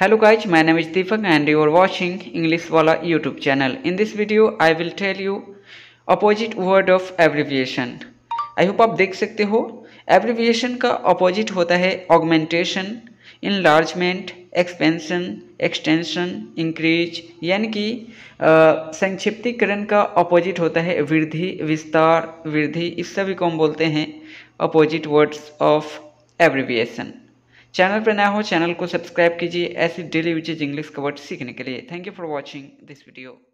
Hello guys, my name is Deepak and you are watching English Wala YouTube channel. In this video, I will tell you opposite word of abbreviation. I hope आप देख सकते हो। Abbreviation का opposite होता है augmentation, enlargement, expansion, extension, increase, यानी कि संक्षिप्तीकरण का ऑपोजिट होता है वृद्धि, विस्तार, वृद्धि। इस सभी को हम बोलते हैं opposite words of abbreviation. Channel पर नया हो चैनल को सब्सक्राइब कीजिए ऐसी डेली यूजेज इंग्लिश का वर्ड सीखने के लिए। Thank you for watching this video.